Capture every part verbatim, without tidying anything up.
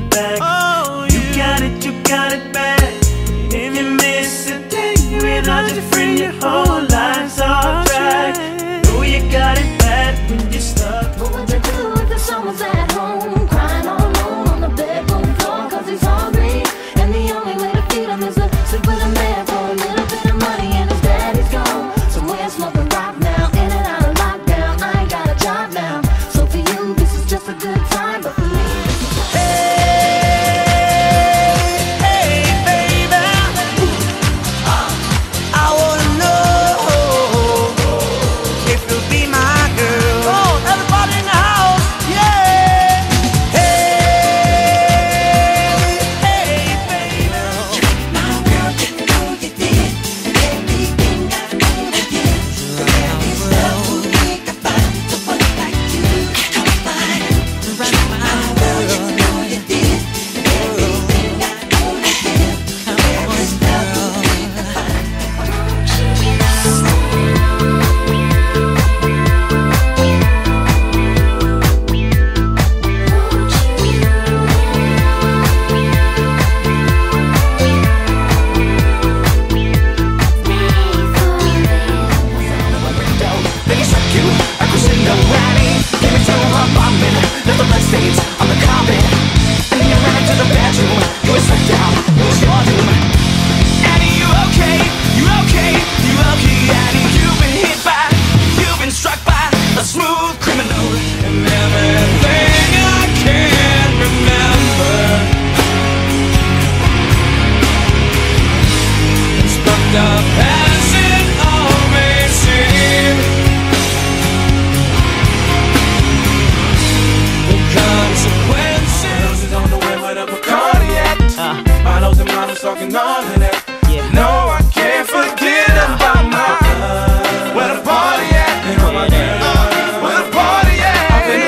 it back. Oh, you yeah. got it, you got it back. If you miss a day without your friend, your whole life's off track. Know you got it bad when you're stuck. What would you do if someone's at home, crying all alone on the bedroom floor cause he's hungry, and the only way to feed him is to sleep with a man for a little bit of money, and his daddy's gone somewhere smoking rock now, in and out of lockdown. I ain't got a job now, so for you this is just a good time, but for me talking all of that. Yeah. No, I can't forget about my love. Where the party at? Oh my God. Where the party at?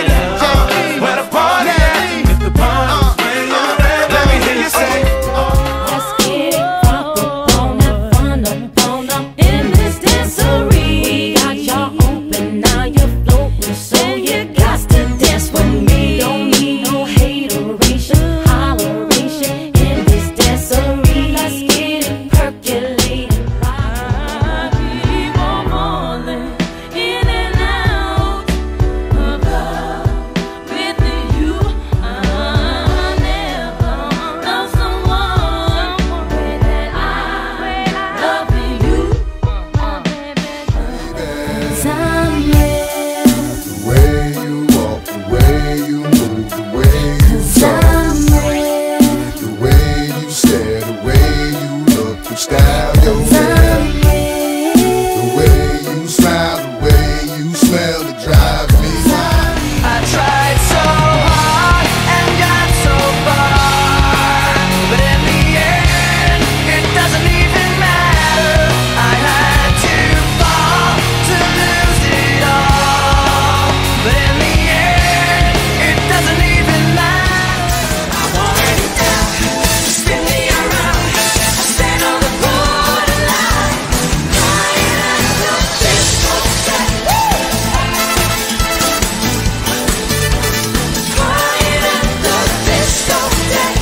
Where the party at? If the party's where you're at, let me hear you say. Let's get it crunk up on that fun up on up in this dancery. Got y'all open, now you're floating, so you got to dance with me. Don't need no hateration, holleration in this dancery. Style your hair, the way you smile, the way you smell, it drives me wild. I tried so hard and got so far, but in the end, it doesn't even matter. I had to fall to lose it all, but in the end, it doesn't even matter. I wanted it down, spin me around, stand on the borderline, crying out the disco set, crying out the disco set.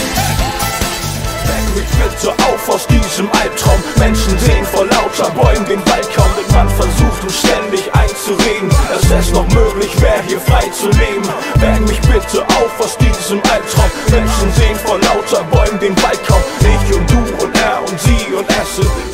Wenn ich bitte auf aus diesem Albtraum. Menschen sehen vor lauter Bäumen den Wald kaum, denn man versucht uns ständig einzureden, dass es noch möglich wäre, hier frei zu leben. Weck mich bitte auf aus diesem Albtraum. Menschen sehen vor lauter Bäumen den Wald kaum. Ich und du und er und sie und es sind